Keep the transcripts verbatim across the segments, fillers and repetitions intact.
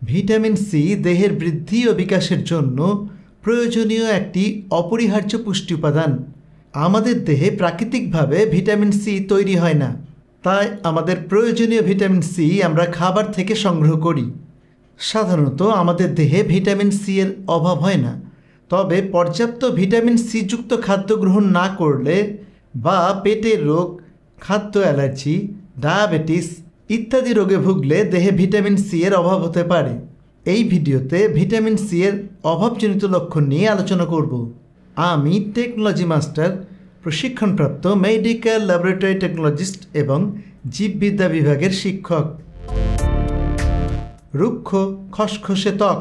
Vitamin C দেহের বৃদ্ধি ও বিকাশের জন্য প্রয়োজনীয় একটি অপরিহার্য পুষ্টি উপাদান। আমাদের দেহে প্রাকৃতিকভাবে ভিটামিন সি তৈরি হয় না, তাই আমাদের প্রয়োজনীয় ভিটামিন সি আমরা খাবার থেকে সংগ্রহ করি। সাধারণত আমাদের দেহে ভিটামিন সি এর অভাব হয় না, তবে পর্যাপ্ত ভিটামিন সি যুক্ত খাদ্য গ্রহণ না করলে বা পেটের রোগ, খাদ্য অ্যালার্জি, ডায়াবেটিস ইত্যাদি রোগে ভুগলে দেহে ভিটামিন সি এর অভাব হতে পারে। এই ভিডিওতে ভিটামিন সি এর অভাবজনিত লক্ষণ নিয়ে আলোচনা করব। আমি টেকনোলজি মাস্টার, প্রশিক্ষণপ্রাপ্ত মেডিকেল ল্যাবরেটরি টেকনোলজিস্ট এবং জীববিদ্যা বিভাগের শিক্ষক। রুক্ষ খসখসে ত্বক।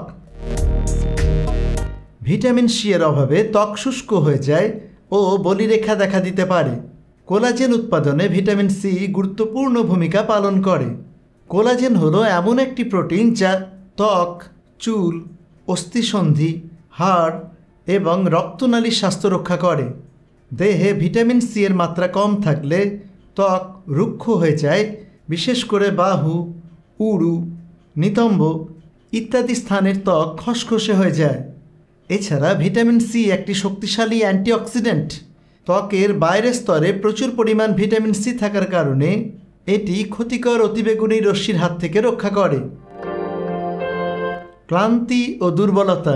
ভিটামিন সি এর অভাবে ত্বক শুষ্ক হয়ে যায় ও বলিরেখা দেখা দিতে পারে। কোলাজেন উৎপাদনে ভিটামিন সি গুরুত্বপূর্ণ ভূমিকা পালন করে। কোলাজেন হলো এমন একটি প্রোটিন যা ত্বক, চুল, অস্থিসন্ধি, হাড় এবং রক্তনালীর স্বাস্থ্য রক্ষা করে। দেহে ভিটামিন সি এর মাত্রা কম থাকলে ত্বক রুক্ষ হয়ে যায়, বিশেষ করে বাহু, উরু, নিতম্ব ইত্যাদি স্থানের ত্বক খসখসে হয়ে যায়। এছাড়া ভিটামিন সি একটি শক্তিশালী অ্যান্টিঅক্সিডেন্ট। ত্বকের বাইরের স্তরে প্রচুর পরিমাণ ভিটামিন সি থাকার কারণে এটি ক্ষতিকর অতিবেগুনি রশ্মির হাত থেকে রক্ষা করে। ক্লান্তি ও দুর্বলতা।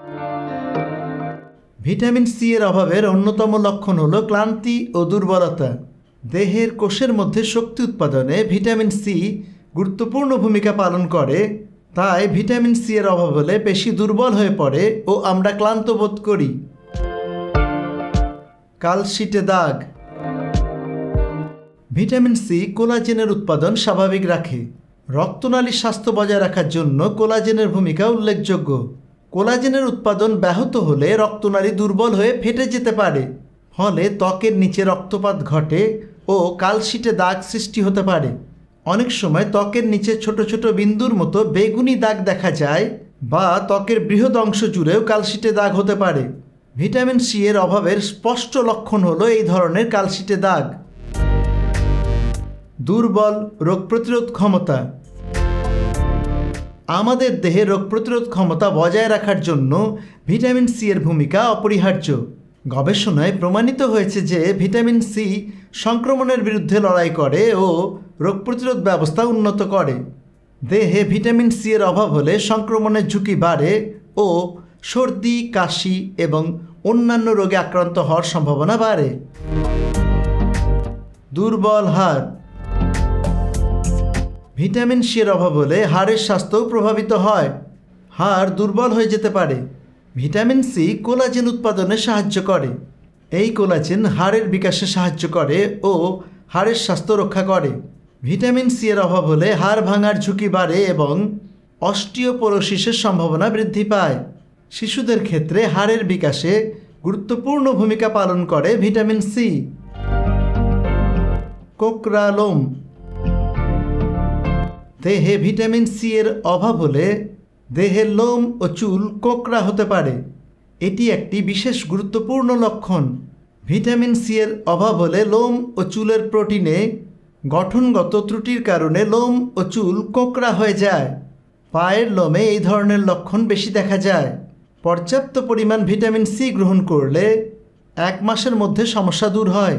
ভিটামিন সি এর অভাবের অন্যতম লক্ষণ হল ক্লান্তি ও দুর্বলতা। দেহের কোষের মধ্যে শক্তি উৎপাদনে ভিটামিন সি গুরুত্বপূর্ণ ভূমিকা পালন করে, তাই ভিটামিন সি এর অভাব হলে পেশি দুর্বল হয়ে পড়ে ও আমরা ক্লান্ত বোধ করি। কালশিটে দাগ। ভিটামিন সি কোলাজেনের উৎপাদন স্বাভাবিক রাখে। রক্তনালীর স্বাস্থ্য বজায় রাখার জন্য কোলাজেনের ভূমিকা উল্লেখযোগ্য। কোলাজেনের উৎপাদন ব্যাহত হলে রক্তনালী দুর্বল হয়ে ফেটে যেতে পারে, ফলে ত্বকের নিচে রক্তপাত ঘটে ও কালশিটে দাগ সৃষ্টি হতে পারে। অনেক সময় ত্বকের নিচে ছোট ছোট বিন্দুর মতো বেগুনি দাগ দেখা যায় বা ত্বকের বৃহৎ অংশ জুড়েও কালশিটে দাগ হতে পারে। ভিটামিন সি এর অভাবের স্পষ্ট লক্ষণ হলো এই ধরনের কালশিটে দাগ। দুর্বল রোগ প্রতিরোধ ক্ষমতা। আমাদের দেহে রোগ প্রতিরোধ ক্ষমতা বজায় রাখার জন্য ভিটামিন সি এর ভূমিকা অপরিহার্য। গবেষণায় প্রমাণিত হয়েছে যে ভিটামিন সি সংক্রমণের বিরুদ্ধে লড়াই করে ও রোগ প্রতিরোধ ব্যবস্থা উন্নত করে। দেহে ভিটামিন সি এর অভাব হলে সংক্রমণের ঝুঁকি বাড়ে ও সর্দি, কাশি এবং অন্যান্য রোগে আক্রান্ত হওয়ার সম্ভাবনা বাড়ে। দুর্বল হাড়। ভিটামিন সি এর অভাব হলে হাড়ের স্বাস্থ্যও প্রভাবিত হয়। হাড় দুর্বল হয়ে যেতে পারে। ভিটামিন সি কোলাজেন উৎপাদনে সাহায্য করে। এই কোলাজেন হাড়ের বিকাশে সাহায্য করে ও হাড়ের স্বাস্থ্য রক্ষা করে। ভিটামিন সি এর অভাব হলে হাড় ভাঙার ঝুঁকি বাড়ে এবং অস্টিওপোরোসিসের সম্ভাবনা বৃদ্ধি পায়। শিশুদের ক্ষেত্রে হাড়ের বিকাশে গুরুত্বপূর্ণ ভূমিকা পালন করে ভিটামিন সি। কোকড়া লোম। দেহে ভিটামিন সি এর অভাব হলে দেহের লোম ও চুল কোকড়া হতে পারে। এটি একটি বিশেষ গুরুত্বপূর্ণ লক্ষণ। ভিটামিন সি এর অভাব হলে লোম ও চুলের প্রোটিনে গঠনগত ত্রুটির কারণে লোম ও চুল কোকড়া হয়ে যায়। পায়ের লোমে এই ধরনের লক্ষণ বেশি দেখা যায়। পর্যাপ্ত পরিমাণ ভিটামিন সি গ্রহণ করলে এক মাসের মধ্যে সমস্যা দূর হয়।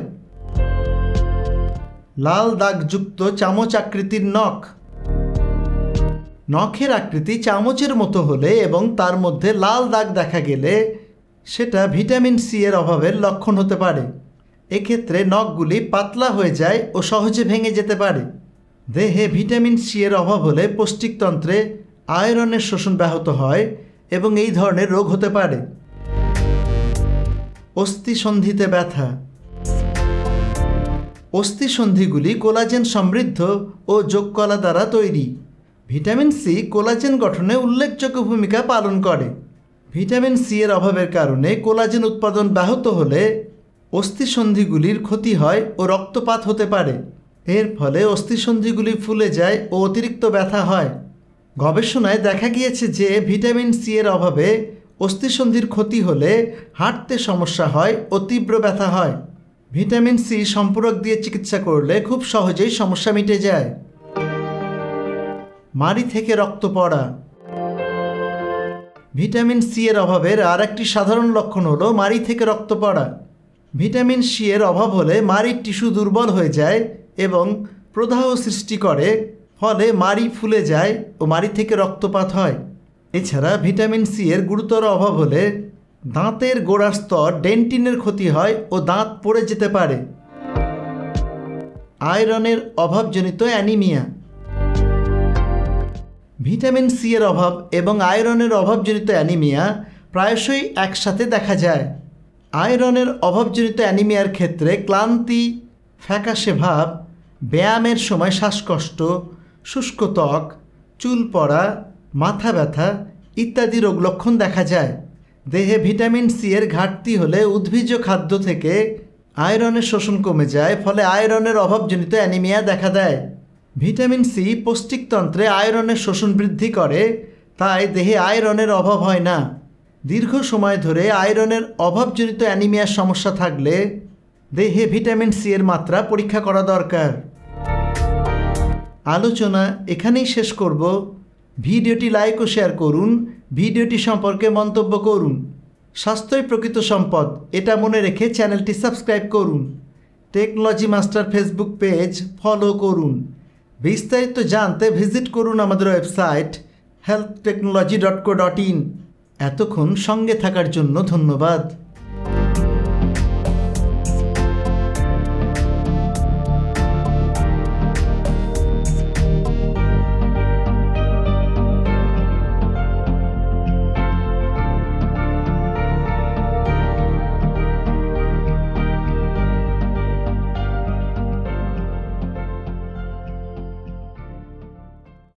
লাল দাগযুক্ত চামচ আকৃতির নখ। নখের আকৃতি চামচের মতো হলে এবং তার মধ্যে লাল দাগ দেখা গেলে সেটা ভিটামিন সি এর অভাবের লক্ষণ হতে পারে। এক্ষেত্রে নখগুলি পাতলা হয়ে যায় ও সহজে ভেঙে যেতে পারে। দেহে ভিটামিন সি এর অভাব হলে পৌষ্টিকতন্ত্রে আয়রনের শোষণ ব্যাহত হয় এবং এই ধরনের রোগ হতে পারে। অস্থিসন্ধিতে ব্যথা। অস্থিসন্ধিগুলি কোলাজেন সমৃদ্ধ ও যোগকলা দ্বারা তৈরি। ভিটামিন সি কোলাজেন গঠনে উল্লেখযোগ্য ভূমিকা পালন করে। ভিটামিন সি এর অভাবের কারণে কোলাজেন উৎপাদন ব্যাহত হলে অস্থিসন্ধিগুলির ক্ষতি হয় ও রক্তপাত হতে পারে। এর ফলে অস্থিসন্ধিগুলি ফুলে যায় ও অতিরিক্ত ব্যথা হয়। গবেষণায় দেখা গিয়েছে যে ভিটামিন সি এর অভাবে অস্থিসন্ধির ক্ষতি হলে হাঁটতে সমস্যা হয় ও তীব্র ব্যথা হয়। ভিটামিন সি সম্পূরক দিয়ে চিকিৎসা করলে খুব সহজেই সমস্যা মিটে যায়। মাড়ি থেকে রক্ত পড়া। ভিটামিন সি এর অভাবের আর একটি সাধারণ লক্ষণ হলো মাড়ি থেকে রক্ত পড়া। ভিটামিন সি এর অভাব হলে মাড়ির টিস্যু দুর্বল হয়ে যায় এবং প্রদাহ সৃষ্টি করে, ফলে মাড়ি ফুলে যায় ও মাড়ি থেকে রক্তপাত হয়। এছাড়া ভিটামিন সি এর গুরুতর অভাব হলে দাঁতের গোড়ার স্তর ডেন্টিনের ক্ষতি হয় ও দাঁত পড়ে যেতে পারে। আয়রনের অভাবজনিত অ্যানিমিয়া। ভিটামিন সি এর অভাব এবং আয়রনের অভাবজনিত অ্যানিমিয়া প্রায়শই একসাথে দেখা যায়। আয়রনের অভাবজনিত অ্যানিমিয়ার ক্ষেত্রে ক্লান্তি, ফ্যাকাশে ভাব, ব্যায়ামের সময় শ্বাসকষ্ট, শুষ্ক ত্বক, চুল পড়া, মাথা ব্যথা ইত্যাদি রোগ লক্ষণ দেখা যায়। দেহে ভিটামিন সি এর ঘাটতি হলে উদ্ভিজ্জ খাদ্য থেকে আয়রনের শোষণ কমে যায়, ফলে আয়রনের অভাবজনিত অ্যানিমিয়া দেখা দেয়। ভিটামিন সি পৌষ্টিকতন্ত্রে আয়রনের শোষণ বৃদ্ধি করে, তাই দেহে আয়রনের অভাব হয় না। দীর্ঘ সময় ধরে আয়রনের অভাবজনিত অ্যানিমিয়ার সমস্যা থাকলে দেহে ভিটামিন সি এর মাত্রা পরীক্ষা করা দরকার। আলোচনা এখানেই শেষ করব। ভিডিওটি লাইক ও শেয়ার করুন, ভিডিওটি সম্পর্কে মন্তব্য করুন। স্বাস্থ্যই প্রকৃত সম্পদ, এটা মনে রেখে চ্যানেলটি সাবস্ক্রাইব করুন। Technology master facebook page follow করুন। বিস্তারিত জানতে ভিজিট করুন আমাদের website health technology dot co dot in. এতক্ষণ সঙ্গে থাকার জন্য ধন্যবাদ।